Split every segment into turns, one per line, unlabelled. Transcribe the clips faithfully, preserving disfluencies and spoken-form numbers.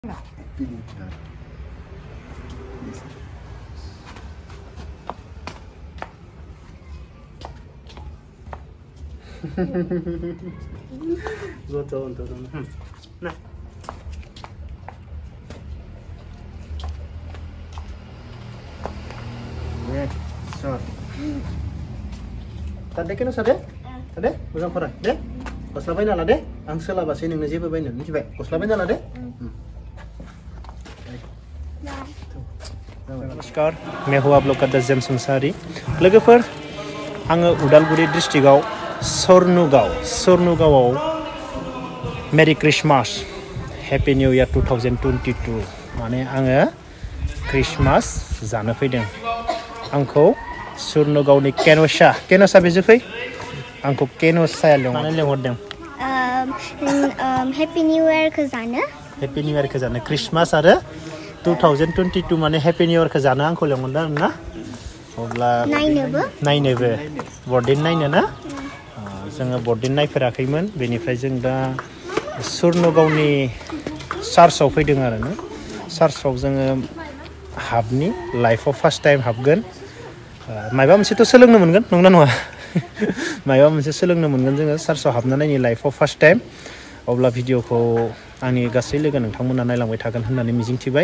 Betul betul. Nah. Ya, short. Tadi kena sadar? Tadi? Bukan korang, deh? Gosla bayi nala deh? Angsel apa sih nih ngejiba bayi nih? Nih, gosla bayi nala deh? नमस्कार मैं हूँ आप लोग का दस जम संसारी लोगोफोर आङो उदालगुरि डिस्ट्रिक्टआव सरनुगाव सरनुगावआव merry Christmas happy new year two thousand twenty two माने आङो क्रिसमास जानो फैदों आंखौ सरनुगावनि केन'सा केन'सा बेजो फै आंखौ केन'साया माने लेंहरदों
हेपि निउ इयार खौ जानो
हेपि निउ इयार खौ जानो क्रिसमास आरो टू थाउजेंड टुवेंटी टू माने हेपि निउ इयार खौ जानो आंखौ लेंहरदों आरोना अब्ला नायनोबो नायनोबो बर्डे नायनो ना जोङो बर्डे नायफेराखैमोन बेनिफ्राय जों दा सरनुगावनि चार्चआव फैदों आरोना चार्चआव जोङो हाबनि लाइफआव फार्स्ट टाइम हाबगोन माबा मोनसेथ' सोलोंनो मोनगोन नंगौना नङा माबा मोनसे सोलोंनो मोनगोन जोङो चार्चआव हाबनानै लाइफआव फार्स्ट टाइम अब्ला भिडिअखौ आंनि गासै लोगो नोंथांमोना नायलांबाय थागोन होननानै मिजिंथिबाय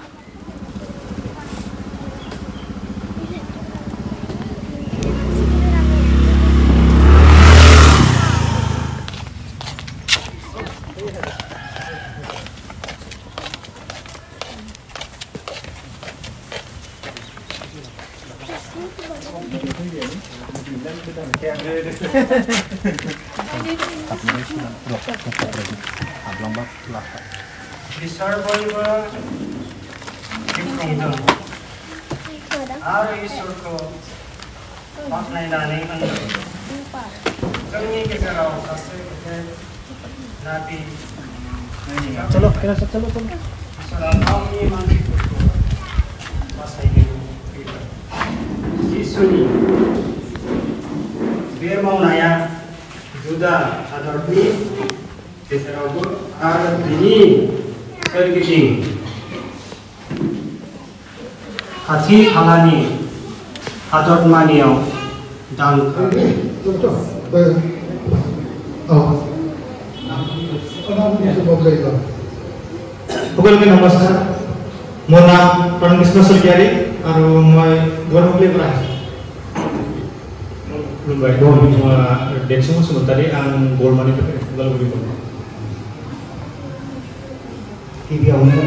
बिसोर बयबो गिफ्टदों आरो इसोरखौ बाख्नायनानै जोंनि गेजेराव सासे नाबि चलो चलो चलो चलो इसोरा गावनि मानसिफोरखौ बासायनो फैदों जिसुनि बे मावनाया जुदा हादरनि गेजेरावबो आरो बिनि सोरगिदिं खाथि खालानि हादरमानियाव दांखो সকলকে নমস্কাৰ মোৰ নাম প্ৰণকৃষ্ণ শইকীয়াৰী আৰু মই গুৱাহাটীৰ পৰা खुलुमबाय देरसिन बसुमतारी आं गलमानिफ्राय उदालगुरिनिफ्राय गिबियावनो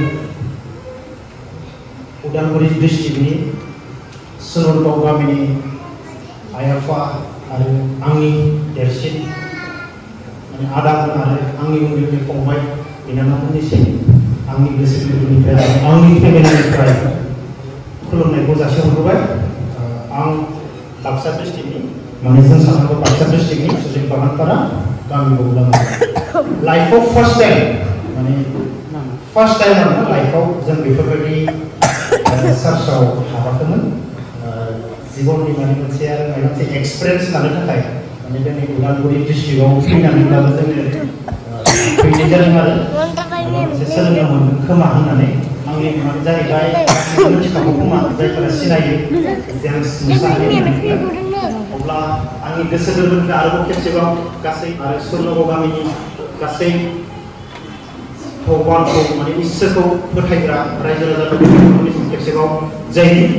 उदालगुरि डिस्ट्रिक्टनि सोरनुगाव गामिनि आइ आफा आरो आंनि देरसिन माने आदामोन आरो आंनि उन्दै फंबाय बिनानावमोननिसिम आंनि गोसो गोरबोनिफ्राय आंनि फेमिलिनिफ्राय खुलुमनायखौ जासिहरबाय आं बाक्सा डिस्ट्रिक्टनि माने जों साननांगौ बाक्सा डिस्ट्रिक्टनि सुजित बागानपारा गामि गौलामा लाइफआव फार्स्ट टाइम माने फार्स्ट टाइम आरोना लाइफआव जों बेफोरबायदि चार्चआव हाबाखैमोन जिबननि माने मोनसे आरो माने मोनसे एक्सपिरियेन्स लानो थाखाय माने जोंनि उदालगुरि डिस्ट्रिक्टआव फैनानैब्लाबो जोङो फैनाय जादों आरो मोनसे सोलोंनो मोनगोन खोमा होननानै आंनि माने जाहैबाय मिथिखागौ खोमा जायफोरा सिनायो जों मुसाहारि अब्ला आंनि गोसो गोरबोनिफ्राय आरोबाव खेबसेबाव गासै आरो सरनुगाव गामिनि गासै भगवानखौ माने इसोरखौ फोथायग्रा रायजो राजाफोरनि खेबसेबाव जय हिन्द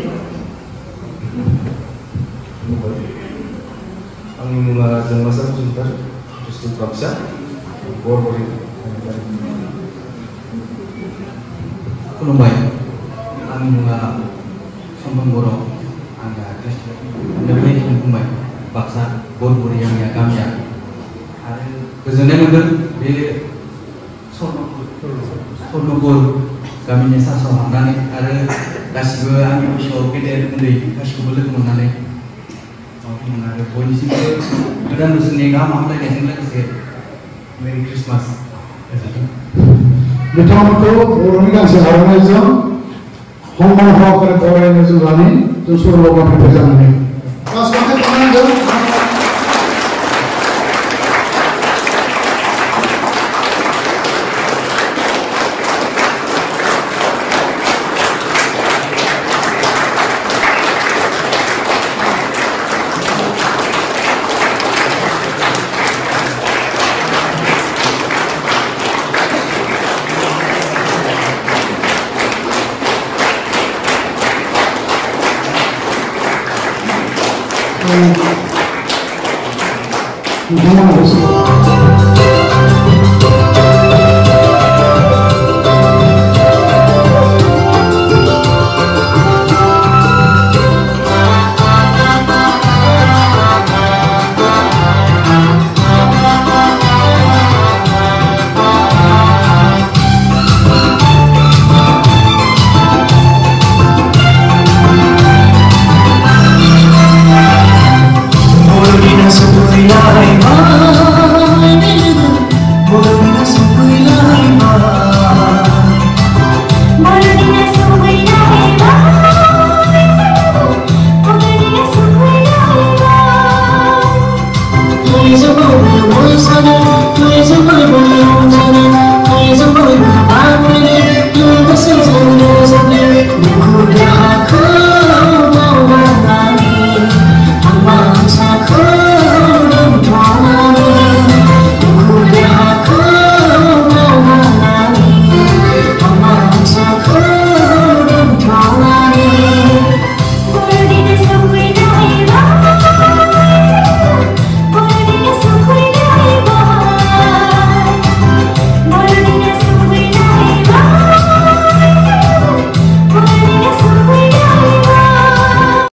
आंनि मुङा जोंमासा बसुमतारी डिस्ट्रिक्ट बाक्सा बरबरि खुलुमबाय आंनि मुङा सम्मान बर' आंना डिस्ट्रिक्ट बुंबाय बाक्सा बरबरि आंनिया गामिया आरो गोजोननाय मोनदों बे सरनुगाव गामिनि चार्चआव हाबनानै आरो गासिबो आंनि बैसोआव गेदेर उन्दै गासिखौबो लोगो मोननानै आरो बयनिसिमबो गोदान बोसोरनि गाहाम हामलायनायजों लोगोसे मेरि क्रिसमास
बिथांमोनखौ बर'नि गांसे आर'नाइजों हंकं हौवाफोर बरायनो जुनानै जों सरनुगाव गामिनिफ्राय जानानै नोंथांमोना
Tu és o meu, meu sonho, tu és o meu, meu